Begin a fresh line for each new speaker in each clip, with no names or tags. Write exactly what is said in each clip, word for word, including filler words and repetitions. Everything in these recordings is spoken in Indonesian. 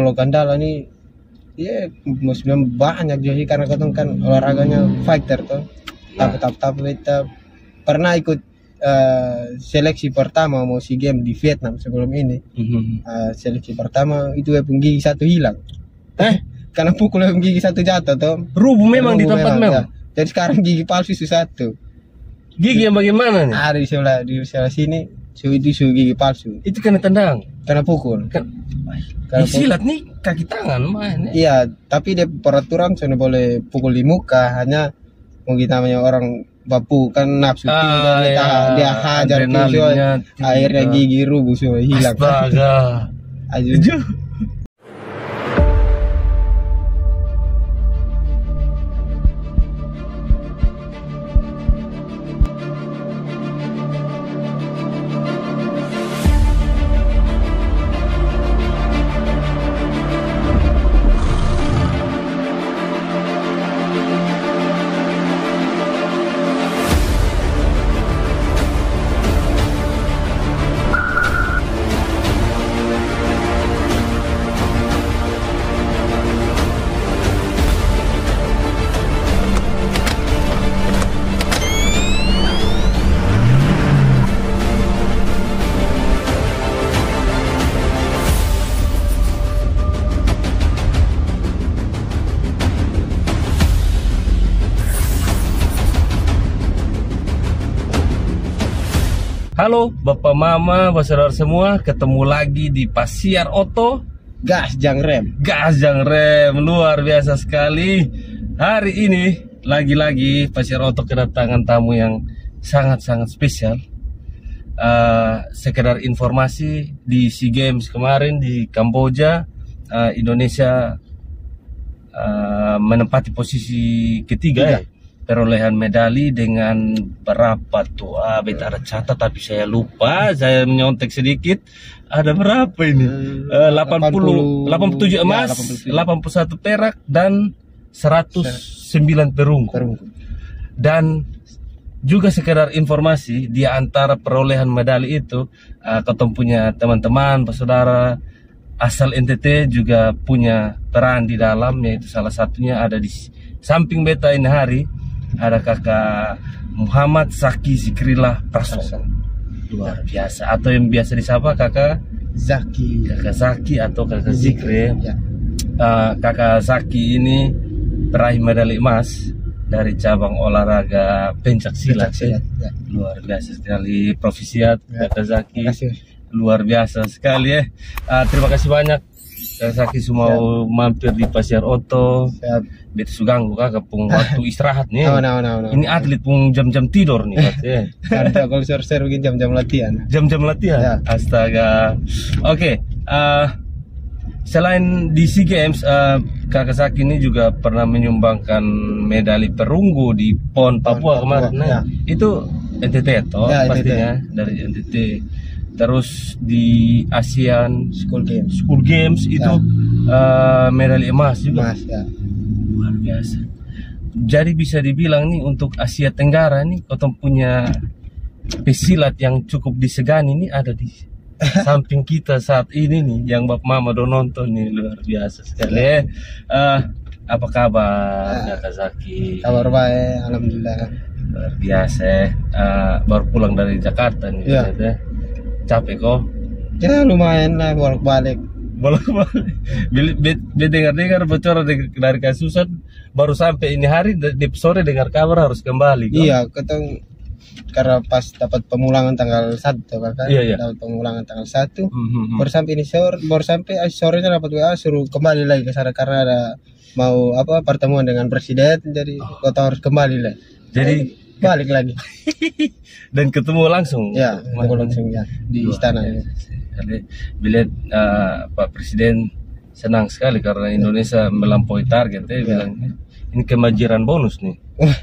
kalau Gandala nih ya maksudnya banyak jadi karena katong kan olahraganya fighter tuh. Tapi tapi tapi kita pernah ikut uh, seleksi pertama mau SEA Games di Vietnam sebelum ini. Mm-hmm. uh, seleksi pertama itu pun gigi satu hilang. Eh? Karena pukul gigi satu jatuh tuh.
Rubuh memang rubuh di tempat memang. memang.
Ya. Jadi sekarang gigi palsu satu.
Gigi yang bagaimana nih?
Ada di sebelah di sebelah sini. Su itu su gigi palsu.
Itu kena tendang.
Kena pukul.
Kan, karena silat nih kaki tangan main.
Iya, tapi dia peraturan sudah boleh pukul di muka, hanya mungkin namanya orang bapu kan nafsu
ah,
tinggi
ya,
dia hajar tuh akhirnya gigi rubuh semua hilang.
Astaga.
Aduh.
Halo Bapak Mama, Bapak semua, ketemu lagi di Pasiar Oto.
Gas jang rem.
Gas jang rem, luar biasa sekali. Hari ini lagi-lagi Pasiar Oto kedatangan tamu yang sangat-sangat spesial. Uh, sekedar informasi, di SEA Games kemarin di Kamboja, uh, Indonesia uh, menempati posisi ketiga ya. Perolehan medali dengan berapa tuh? Ah, beta ada catat tapi saya lupa, saya menyontek sedikit. Ada berapa ini? Uh, delapan puluh, delapan puluh tujuh emas, ya, delapan puluh satu perak dan seratus sembilan perunggu. Dan juga sekedar informasi, di antara perolehan medali itu, uh, ketemu punya teman-teman, saudara asal N T T juga punya peran di dalam, yaitu salah satunya ada di samping beta ini hari. Ada kakak Muhammad Zaki Zikrillah Prasono, luar biasa, atau yang biasa disapa kakak
Zaki,
kakak Zaki atau kakak Zikri. Ya. Uh, kakak Zaki ini peraih medali emas dari cabang olahraga pencak silat. Ya. Ya. Luar biasa sekali, profisiat ya. Kakak Zaki, luar biasa sekali ya. Uh, terima kasih banyak Kakak Zaki semua mampir di Pasiar Oto. Beta suganggu kakak pung waktu istirahat nih.
Oh, no, no, no.
Ini atlet pung jam-jam tidur nih.
Karena kalau ser-ser begini jam-jam latihan.
Jam-jam latihan. Ya. Astaga. Oke. Okay. Uh, selain di SEA Games, uh, Kakak Zaki ini juga pernah menyumbangkan medali perunggu di PON Papua, Papua kemarin. Nah, ya. Itu N T T toh ya, pastinya N T T. Dari N T T. Terus di ASEAN
School Games,
School Games itu ya. uh, medali emas juga.
Emas, ya.
Luar biasa. Jadi bisa dibilang nih untuk Asia Tenggara nih, kau punya pesilat yang cukup disegani nih ada di samping kita saat ini nih, yang Bapak Mama do nonton nih, luar biasa sekali. Ya. Uh, apa kabar ya. Kakak Zaki?
Kabar baik, alhamdulillah.
Luar biasa. Uh, baru pulang dari Jakarta nih. Ya. Ya. Capek kok?
Ya lumayan lah, bolak-balik.
Bolak-balik. Bila dengar-dengar bocor dari Kasusan, baru sampai ini hari, di sore dengar kabar harus kembali. Kok?
Iya, ketemu karena pas dapat pemulangan tanggal satu kan,
iya, iya.
dapat pemulangan tanggal satu,
mm-hmm.
baru sampai ini sore, baru sampai sorenya dapat W A suruh kembali lagi ke sana karena ada mau apa pertemuan dengan presiden, jadi oh. kota harus kembali lah.
Jadi
eh, balik lagi.
Dan ketemu langsung.
Ya, ketemu langsung ya di Dua, istana. Ya.
Bila uh, Pak Presiden senang sekali karena Indonesia ya. melampaui target, ya, ya. bilang ini kemajuan bonus nih.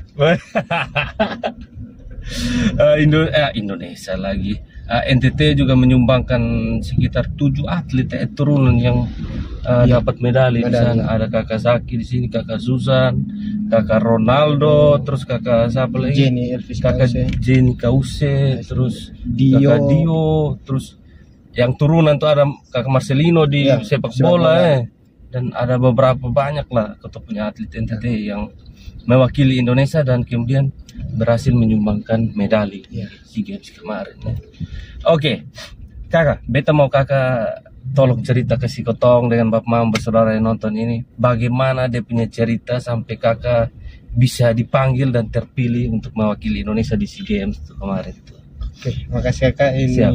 uh, Indo eh, Indonesia lagi. Uh, N T T juga menyumbangkan sekitar tujuh atlet eh, turunan yang uh, ya. dapat medali, medali di sana. Ada Kakak Zaki di sini, Kakak Susan, Kakak Ronaldo, terus Kakak siapa lagi?
Jenny Elvis
Kakak
Kause.
Jenny Kause, terus
Dio.
Kakak Dio, terus yang turunan tuh ada Kakak Marcelino di
ya,
sepak bola, bola. Eh. dan ada beberapa banyak lah kita punya atlet N T T yang mewakili Indonesia dan kemudian berhasil menyumbangkan medali
Ya.
SEA Games kemarin ya. Oke, kakak, beta mau kakak tolong cerita ke si Kotong dengan bapak mama bersaudara yang nonton ini, bagaimana dia punya cerita sampai kakak bisa dipanggil dan terpilih untuk mewakili Indonesia di SEA Games itu kemarin tuh.
Oke, makasih kakak. Ini
Siap.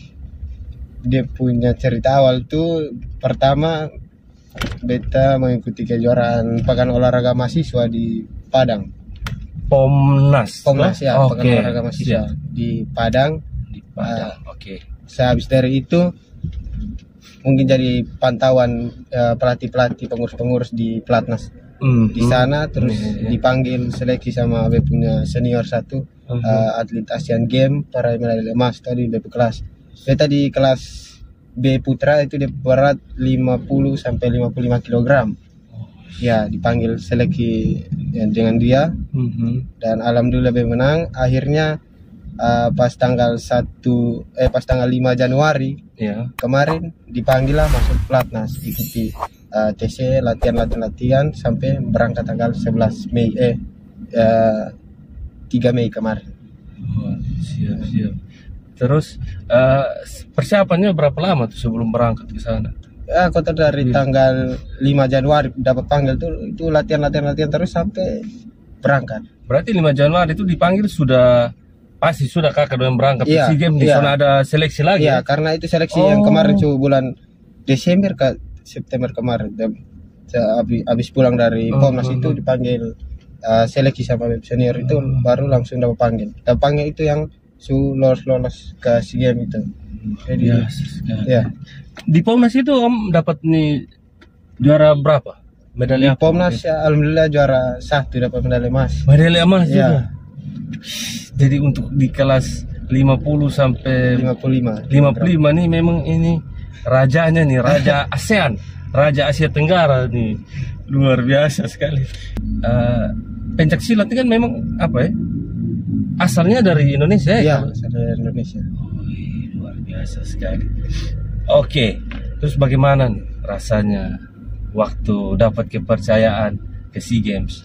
dia punya cerita awal tuh, pertama beta mengikuti kejuaraan pekan olahraga mahasiswa di Padang.
Pomnas.
Pomnas ya,
Oke.
pekan olahraga mahasiswa
Siap.
di Padang.
Di Padang. Oke.
Sehabis dari itu mungkin jadi pantauan eh, pelatih-pelatih pengurus-pengurus di Platnas
Hmm,
di sana, terus
Iya, iya.
dipanggil seleksi sama be punya senior satu
Mhm.
eh, atlet Asian Games para medali emas tadi be kelas. Beta di kelas B putra itu dia berat lima puluh sampai lima puluh lima kilogram. Ya, dipanggil seleksi ya, dengan dia
Mhm.
dan alhamdulillah be menang. Akhirnya eh, pas tanggal satu eh pas tanggal lima Januari
Ya.
kemarin dipanggil lah masuk Platnas, ikuti uh, T C latihan-latihan latihan sampai berangkat tanggal sebelas Mei eh uh, tiga Mei kemarin.
Oh, siap siap. Terus eh, persiapannya berapa lama tuh sebelum berangkat ke sana?
Ya, kota dari tanggal lima Januari dapat panggil tuh itu latihan-latihan latihan terus sampai berangkat.
Berarti lima Januari itu dipanggil sudah pasti sudah kakak yang berangkat ke
Iya,
SEA Games di
iya.
sana ada seleksi lagi.
Iya,
ya?
karena itu seleksi
Oh.
yang kemarin tuh bulan Desember ke September kemarin. Dan se- Habis, habis pulang dari
Oh,
Pomnas
oh,
itu
oh.
dipanggil uh, seleksi sama senior itu baru langsung dapat panggil. Dapat panggil itu yang su lolos lolos ke SEA Games itu. Jadi
Biasa sekali.
ya
Di Pomnas itu Om dapat nih juara berapa? Medali
di
apa?
Pomnas ya, alhamdulillah juara satu dapat medali emas.
Medali emas
Ya.
juga. Jadi untuk di kelas lima puluh sampai
lima puluh lima.
lima puluh lima nih memang ini rajanya nih, raja ASEAN, raja Asia Tenggara nih, luar biasa sekali. Eh, pencak silat ini kan memang apa ya? Asalnya dari Indonesia
Ya,
ya?
dari Indonesia.
Oh, iya, luar biasa sekali. Oke, terus bagaimana nih rasanya waktu dapat kepercayaan ke SEA Games?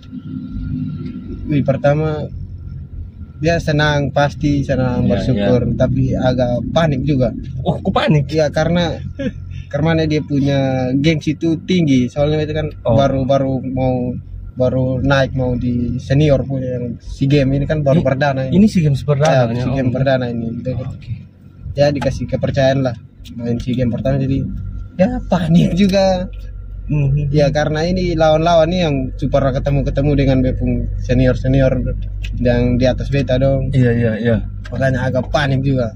Wih, pertama dia senang, pasti senang,
Ya,
bersyukur, tapi agak panik juga.
Oh, kok panik?
Iya, karena karena dia punya gengsi itu tinggi. Soalnya itu kan
Oh.
baru baru mau baru naik mau di senior punya yang SEA Games ini kan baru
Ini-
perdana ini.
Ini SEA Games
Ya,
perdana ya,
SEA
Om?
Games perdana ini.
Oke.
Ya dikasih kepercayaan lah main SEA Games pertama, jadi ya panik juga.
Mhm.
Ya karena ini lawan-lawan nih yang super ketemu-ketemu dengan bepung senior-senior yang di atas beta dong.
Iya, iya, iya.
Makanya agak panik juga.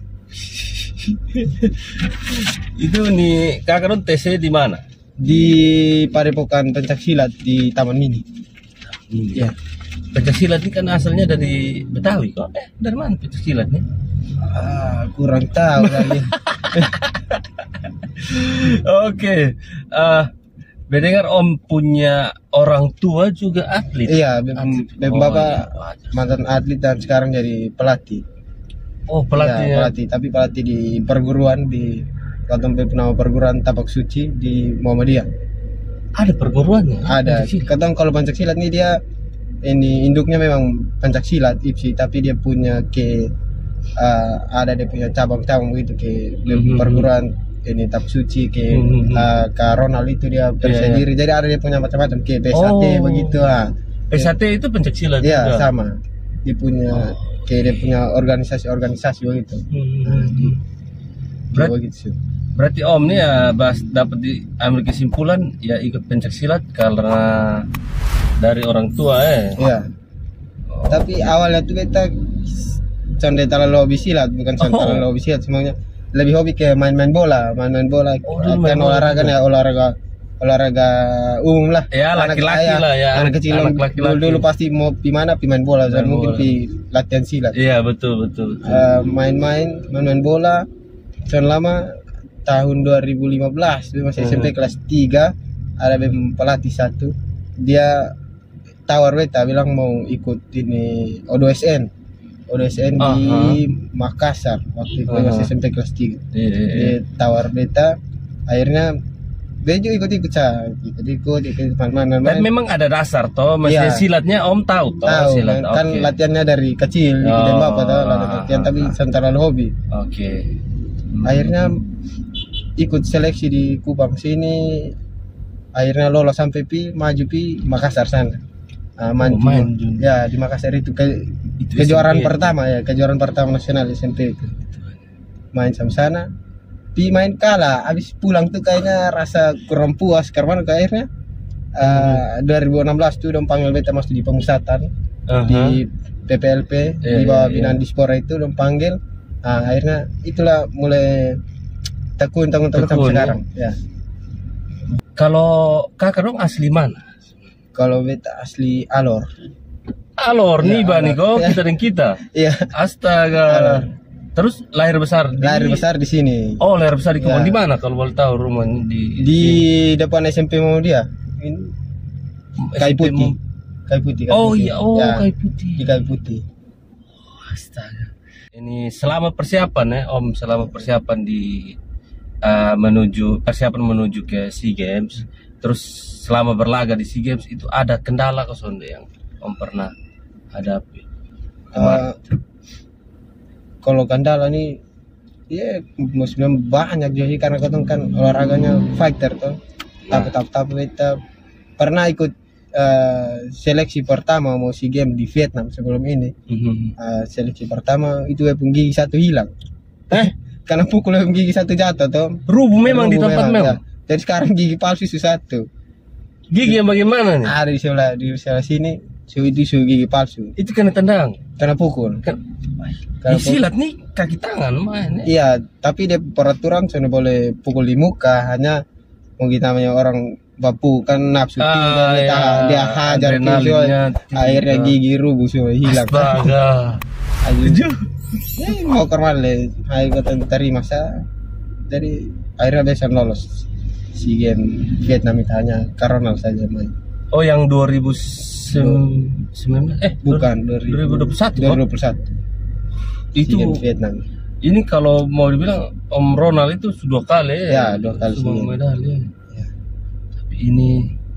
Itu nih kakak dong T C di mana?
Di Padepokan Pencak Silat di Taman Mini. Ya.
Pencaksilat ini kan asalnya dari Betawi kok. Eh, dari mana pencaksilat nih?
Ah, kurang tahu kali.
Oke. Eh, Bedengar Om punya orang tua juga atlet.
Iya, bem,
Atlet.
bem
Oh,
bapak
iya, wajar.
mantan atlet dan sekarang jadi pelatih.
Oh,
Ya,
pelatihnya.
pelatih, tapi pelatih di perguruan di Kampung Nama perguruan Tapak Suci di Muhammadiyah.
Ada perguruannya.
Ada.
Pencaksilat.
Kadang kalau pencak silat nih dia ini induknya memang pencak silat I P S I, tapi dia punya ke uh, ada dia punya cabang-cabang begitu ke
Mhm.
perguruan ini Tapak Suci ke
Mhm.
uh, ke Ronald itu dia periksa
Iya, iya.
diri. Jadi ada dia punya macam-macam ke P S A T
Oh.
begitu ah.
P S A T itu pencaksilat
Iya,
juga.
sama. Dia punya
Oh.
kayak dia punya organisasi-organisasi begitu.
Hmm.
Kayak
Berat-
begitu sih.
Berarti Om nih ya bahas dapat diambil kesimpulan ya ikut pencaksilat karena dari orang tua eh.
Iya. Tapi awalnya tuh kita conde terlalu hobi silat, bukan conde
Oh.
terlalu hobi silat, semuanya lebih hobi ke main-main bola, main-main bola.
Oh, dulu main
Kan
bola
olahraga
juga.
ya olahraga olahraga umum lah.
Ya,
Anak-
laki-laki
ya,
lah ya,
Anak kecil
anak
dulu,
laki-laki.
dulu pasti mau di mana pi main bola,
Main
dan mungkin
bola.
di latihan silat.
Iya, betul betul. betul.
Eh, main-main, main-main bola. Sudah lama tahun dua ribu lima belas, dia masih S M P
Hmm.
kelas tiga, ada bem pelatih satu. Dia tawar beta bilang mau ikut ini O dua S N. O dua S N di Makassar waktu itu
Aha.
masih S M P kelas tiga.
Iya, iya, iya.
Dia tawar beta, akhirnya dia juga ikut-ikut saya, ikut-ikut, ikut mana-mana.
Dan memang ada dasar toh, maksudnya
Iya.
silatnya Om tahu toh,
Tahu
silat.
kan, kan
Oke.
latihannya dari kecil, ikutin
Oh,
bapak tahu latihan, tapi
ah,
saya terlalu hobi.
Oke.
Akhirnya ikut seleksi di Kupang sini, akhirnya lolos sampai pi maju pi Makassar sana. Ah, main,
Oh, main junior.
ya di Makassar itu ke,
Itu
kejuaraan
S M P.
pertama ya, kejuaraan pertama nasional S M P itu. Main sama sana, pi main kalah, habis pulang tuh kayaknya rasa kurang puas karena ke akhirnya uh, dua ribu enam belas tuh dong panggil beta masuk di pemusatan
Aha.
di P P L P
Iya,
di bawah
iya,
binaan
iya.
Dispora itu dong panggil. Nah, akhirnya itulah mulai tekun tekun tekun sampai
Tekun, ya.
sekarang ya.
Kalau kakak dong asli mana?
Kalau beta asli Alor.
Alor
Ya,
nih bani
Alor.
kok
Ya.
kita dan kita.
Iya,
Astaga.
Alor.
Terus lahir besar di
lahir besar di sini.
Oh, lahir besar di Kupang.
Ya.
Di mana kalau boleh tahu rumahnya di
Di depan S M P Muhammadiyah. Ini Kayu Putih. Kayu Putih. Kayu
Oh
Putih.
iya, oh
Ya,
Kayu Putih.
di Kayu Putih.
Astaga. Ini selama persiapan ya, Om, selama persiapan di uh, menuju persiapan menuju ke SEA Games, terus selama berlaga di SEA Games itu ada kendala ke Sonde yang Om pernah hadapi?
Eh, kalau kendala nih, ya maksudnya banyak jadi karena katong kan olahraganya fighter tuh. Tapi tapi tapi beta pernah ikut eh, seleksi pertama mau SEA Games di Vietnam sebelum ini.
Mhm.
Eh, seleksi pertama itu webun gigi satu hilang.
Eh,
Karena pukul webun gigi satu jatuh tuh.
rubuh memang di
Rubuh
tempat memang.
ya. Jadi sekarang gigi palsu itu satu.
Gigi yang bagaimana nih?
Ada di sebelah di sebelah sini, su itu su gigi palsu.
Itu kena tendang.
Karena pukul.
Kan,
Karena
eh, silat nih kaki tangan main. Ya.
Iya, tapi dia peraturan sudah boleh pukul di muka, hanya mau kita namanya orang bapu kan nafsu
Ah,
tinggi, dia,
ya,
dia hajar tuh,
adrenalinnya
so, akhirnya
tinggi.
gigi rubuh semua hilang.
Astaga.
Aduh. Ya, mau kemana? Ayo kita terima saya. Jadi akhirnya bisa lolos SEA Games Vietnam itu hanya karena saja main.
Oh, yang dua ribu sembilan belas eh
Bukan
dua ribu dua puluh satu.
dua ribu dua puluh satu.
Itu
SEA Games Vietnam.
ini kalau mau dibilang Om Ronald itu sudah dua kali
Ya, dua kali
semua
SEA Games.
medali.
Ya.
Tapi ini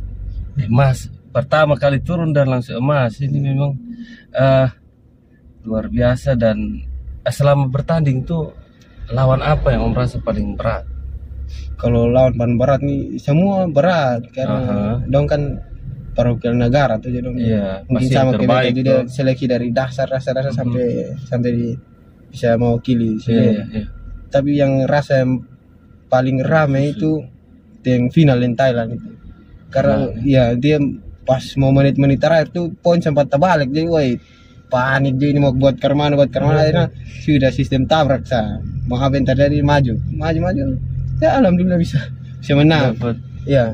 emas pertama kali turun dan langsung emas. Ini memang eh, luar biasa. Dan eh, selama bertanding tuh lawan apa yang Om rasa paling berat?
Kalau lawan paling berat nih semua berat karena
Aha.
dong kan perwakilan negara tuh jadi dong.
Iya,
Mungkin
pasti
sama
yang
kayak
terbaik
beta juga
tuh.
seleksi dari dasar dasar dasar
Mhm.
sampai sampai di, bisa mewakili SEA
Iya,
Games.
iya, iya.
Tapi yang rasa yang paling ramai itu yang final in Thailand itu. Karena
Nah.
ya dia pas mau menit-menit terakhir tuh poin sempat terbalik jadi woi panik dia ini mau buat kermana buat kermana akhirnya sudah sistem tabrak sa mau apa yang terjadi maju maju maju ya alhamdulillah bisa bisa menang
Dapat.
ya.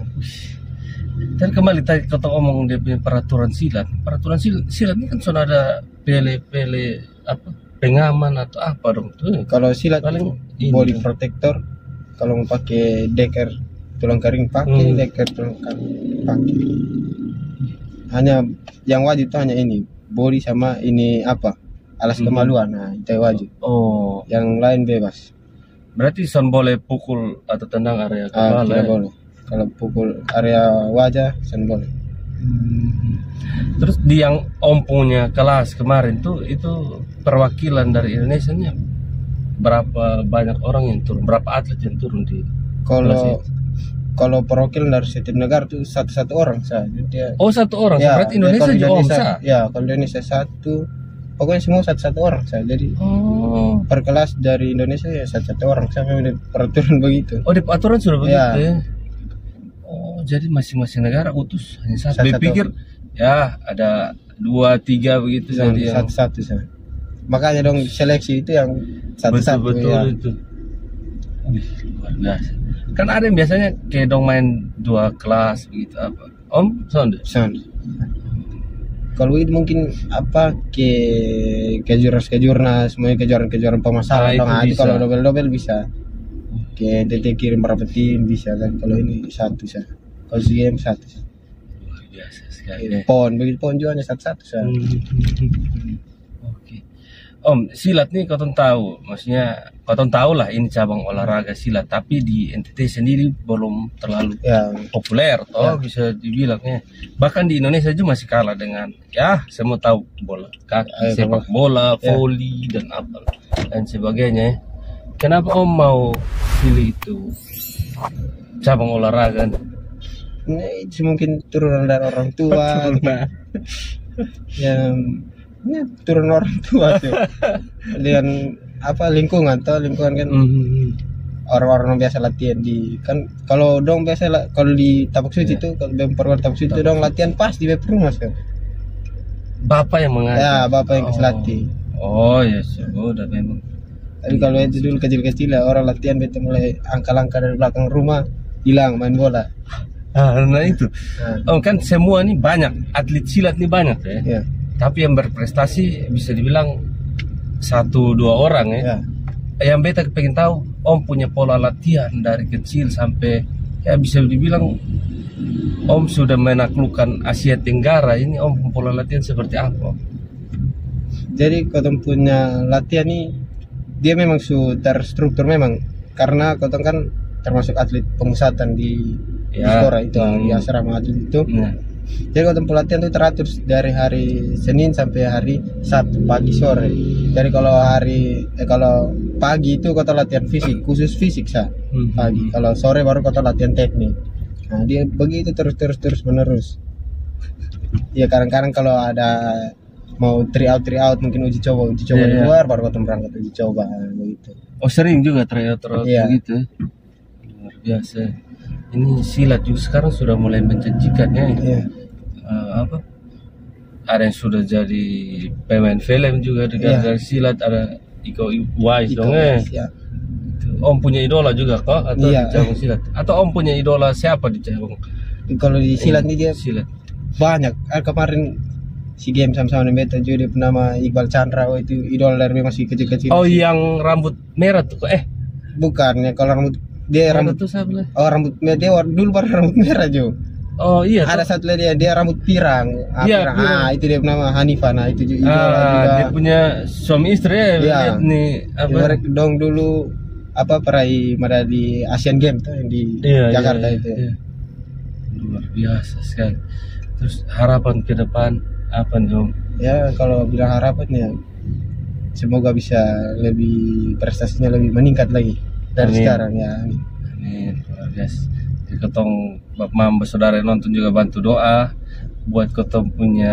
Dan kembali tadi kata omong dia punya peraturan silat. Peraturan silat, silat ini kan sudah ada pele-pele apa pengaman atau apa dong tuh.
Kalau silat
Paling ini
body
dong.
protector, kalau mau pakai deker tulang kering pakai,
Hmm.
deker tulang kering pakai. Hanya yang wajib itu hanya ini body sama ini apa alas
Hmm.
kemaluan, nah itu yang wajib.
Oh,
Yang lain bebas.
berarti son boleh pukul atau tendang area
Ah,
kepala.
tidak
ya?
boleh. Kalau pukul area wajah, sen boleh.
Hmm. Terus di yang Om punya kelas kemarin tuh itu perwakilan dari Indonesia nya berapa banyak orang yang turun, berapa atlet yang turun di kelas
Kalau
itu?
kalau perwakilan dari setiap negara tuh satu-satu orang saya. Jadi dia
Oh, satu orang.
ya,
Berarti
dia
Indonesia
kalau
juga Om
Indonesia-
sa.
Ya, kalau Indonesia satu, pokoknya semua satu-satu orang saya. Jadi
Oh.
per kelas dari Indonesia ya satu-satu orang saya memang peraturan begitu.
Oh, di aturan sudah begitu
Ya.
ya. Oh, jadi masing-masing negara utus hanya satu.
Satu-satu.
Dipikir ya ada dua tiga begitu
Yang
jadi yang
satu-satu saya. Makanya dong seleksi itu yang satu-satu
betul-betul
ya.
itu. Wih, luar biasa. Kan ada yang biasanya kayak dong main dua kelas begitu apa. Om, sonde.
Son. Kalau itu mungkin apa ke kejurnas kejurnas, semuanya kejuaraan kejuaraan
Ah,
pemasaran
itu
dong. Ah, itu
bisa.
kalau double double bisa. Ke T T kirim berapa tim bisa kan. Kalau ini satu saya. Kalau SEA Games satu. Saya.
Luar biasa sekali.
Pon begitu pon juga hanya satu-satu saya.
Hmm. Oke. Om, silat nih kau tahu, maksudnya kau tahu lah ini cabang olahraga silat, tapi di N T T sendiri belum terlalu
Ya,
populer, toh
Ya.
bisa dibilangnya. Bahkan di Indonesia juga masih kalah dengan, ya semua tahu bola kaki,
Ayo,
sepak bola,
Ya.
voli dan apa dan sebagainya. Kenapa Om mau pilih itu cabang olahraga?
ini mungkin turunan dari orang tua. yang ya, turun orang tua tuh dengan apa lingkungan tuh lingkungan kan
Mhm.
orang-orang yang biasa latihan di kan kalau dong biasa la- kalau di Tapak Suci
Ya.
tuh kalau di perguruan Tapak Suci tuh dong latihan pas di Beprumas kan
Bapak yang mengajar.
ya bapak yang kasih
Oh.
latih.
Oh ya sudah memang.
Tapi kalau itu dulu kecil-kecil ya orang latihan beta mulai angka-angka dari belakang rumah hilang main bola.
Ah, nah itu.
Nah,
Oh kan semua nih banyak atlet silat nih banyak ya.
ya,
Tapi yang berprestasi bisa dibilang satu dua orang ya.
ya.
Yang beta pengen tahu Om punya pola latihan dari kecil sampai ya bisa dibilang Om sudah menaklukkan Asia Tenggara ini. Om pola latihan seperti apa?
Jadi kotong punya latihan nih dia memang su terstruktur memang karena kotong kan termasuk atlet pemusatan di di
Ya.
Skora itu
Hmm.
di asrama atlet itu.
Nah,
Jadi kotong pelatihan itu teratur dari hari Senin sampai hari Sabtu pagi sore. Jadi kalau hari eh, kalau pagi itu kotong latihan fisik khusus fisik sah
hmm.
pagi. Kalau sore baru kotong latihan teknik. Nah dia begitu terus terus terus menerus. Ya kadang-kadang kalau ada mau try out try out mungkin uji coba uji coba
Iya,
di
iya.
luar baru kotong berangkat uji coba begitu.
Oh sering juga tryout tryout
Iya.
begitu. Luar biasa. Ini silat juga sekarang sudah mulai menjanjikan ya.
Iya.
Eh, apa? Ada yang sudah jadi pemain film juga dengan
Iya.
dari silat, ada Iko Uwais
Itu,
dong eh.
ya.
Om punya idola juga kok atau
Iya.
di cabang silat? Atau Om punya idola siapa di cabang
Kalau di silat ini dia
silat?
banyak. Ah, kemarin si game sama-sama dengan beta juga dia bernama Iqbal Chandra. Oh, itu idol dari masih kecil-kecil.
Oh yang rambut merah tuh kok eh
Bukan ya kalau rambut dia
rambut
rambut
tuh siapa lah?
oh rambut merah dia war- dulu baru rambut merah Jo.
Oh iya
Ada
tuh.
satu lagi dia dia rambut pirang. Ah,
Iya,
pirang.
pirang.
Ah, itu dia bernama Hanifah. Nah, itu juga idola
Ah,
juga.
dia punya suami istri ya,
Iya.
lihat nih apa?
Ibarat dong dulu apa peraih medali Asian Games tuh yang di
Iya,
Jakarta
iya,
itu.
iya. Luar biasa sekali. Terus harapan ke depan apa nih Om?
Ya kalau bilang harapan ya semoga bisa lebih prestasinya lebih meningkat lagi dari
Amin.
sekarang ya. Amin.
Amin, luar biasa. Jadi ketong Bapak Mamba saudara yang nonton juga bantu doa buat ketong punya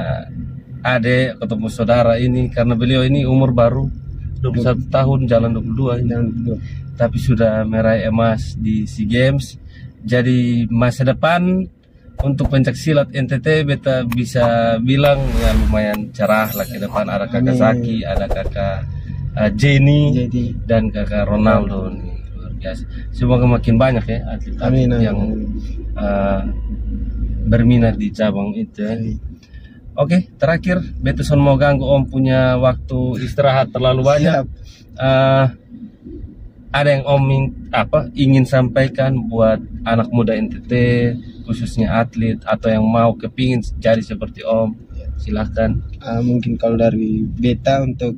adik, ketemu saudara ini karena beliau ini umur baru dua puluh satu tahun jalan dua puluh dua ini.
Jangan dulu.
Tapi sudah meraih emas di SEA Games. Jadi masa depan untuk pencak silat N T T beta bisa bilang ya lumayan cerah lah ke depan. Ada kakak
Amin.
Saki, ada kakak uh, Jenny
Jadi
dan kakak Ronaldo nih luar biasa. Semoga makin banyak ya atlet
amin. amin.
yang uh, berminat di cabang itu. Ya.
Amin.
Oke, terakhir Betuson mau ganggu Om punya waktu istirahat terlalu banyak.
Siap.
Uh, ada yang Om ing- apa ingin sampaikan buat anak muda N T T khususnya atlet atau yang mau kepingin jadi seperti Om? Silahkan.
Ah, mungkin kalau dari beta untuk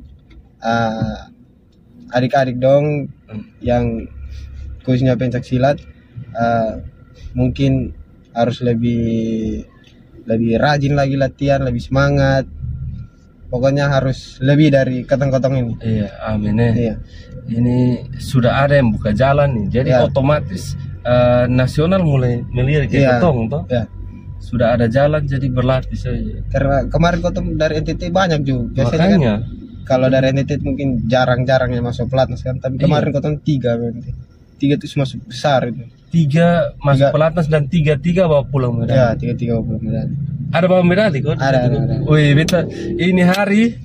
ah, adik-adik dong
Hmm.
yang khususnya pencak silat ah, mungkin harus lebih lebih rajin lagi latihan, lebih semangat. Pokoknya harus lebih dari ketong-ketong ini.
Iya, amin ya.
Iya.
Ini sudah ada yang buka jalan nih, jadi
Ya.
otomatis uh, nasional mulai melirik ke
Iya.
ketong toh.
Ya.
Sudah ada jalan jadi berlatih saja.
Karena kemarin ketemu dari N T T banyak juga. Biasanya kan
Makanya
kalau dari N T T mungkin jarang-jarang yang masuk pelatnas kan, tapi kemarin
Iya.
ketemu tiga berarti. Tiga itu masuk besar itu.
tiga masuk
Tiga.
pelatnas dan tiga tiga bawa pulang medali.
Ya, tiga-tiga puluh medali.
Ada bawa medali kok?
Ada, ada, ada.
Wih, beta ini hari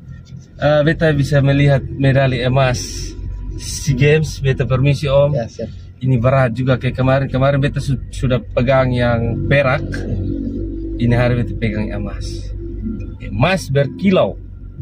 uh, beta bisa melihat medali emas SEA Games. Beta permisi Om.
Ya, siap.
Ini berat juga kayak kemarin. Kemarin beta su- sudah pegang yang perak. Ini hari beta pegang emas. Emas berkilau.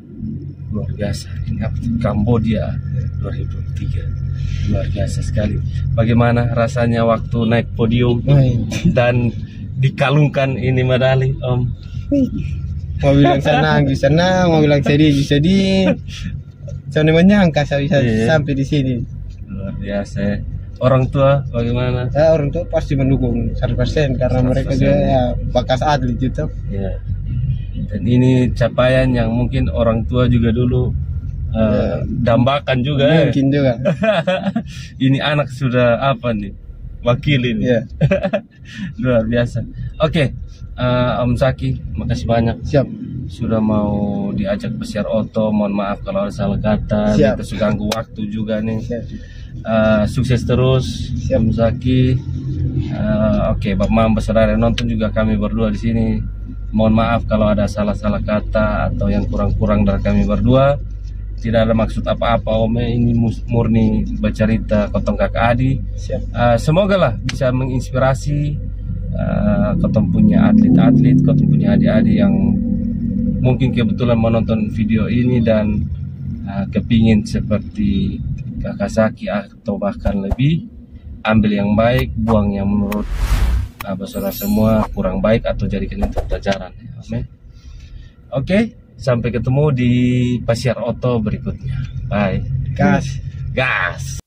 Luar biasa. Ini apa tuh? Kambodia dua ribu dua puluh tiga. Luar biasa sekali. Bagaimana rasanya waktu naik podium
Wih.
dan dikalungkan ini medali Om?
Mau bilang senang, juga senang, mau bilang sedih, juga sedih. Soalnya menyangka saya bisa
Iya.
sampai di sini.
Luar biasa ya. Orang tua bagaimana?
Ya, orang tua pasti mendukung seratus persen karena mereka
seratus persen.
juga ya, bakas atlet gitu.
Ya. Dan ini capaian yang mungkin orang tua juga dulu uh, dambakan juga ya.
Mungkin juga.
Ini anak sudah apa nih? Wakil ini.
Iya.
Luar biasa. Oke, uh, Om Zaki, makasih banyak
Siap.
sudah mau diajak pesiar oto. Mohon maaf kalau ada salah kata,
Siap.
kita ganggu waktu juga nih.
Siap.
Uh, sukses terus,
Siap.
Om Zaki. Uh, Oke, Bapak Mamba, saudara yang nonton juga, kami berdua di sini. Mohon maaf kalau ada salah-salah kata atau yang kurang-kurang dari kami berdua. Tidak ada maksud apa-apa, Om. Ini mus- murni bercerita kotong kakak Adi.
Siap.
Uh, semoga lah bisa menginspirasi uh, kotong punya atlet-atlet, kotong punya adik-adik yang mungkin kebetulan menonton video ini dan uh, kepingin seperti Kakak Zaki atau bahkan lebih, ambil yang baik, buang yang menurut uh, saudara semua kurang baik atau jadikan itu pelajaran. Amin. Oke, sampai ketemu di Pasiar Oto berikutnya. Bye.
Gas.
Gas.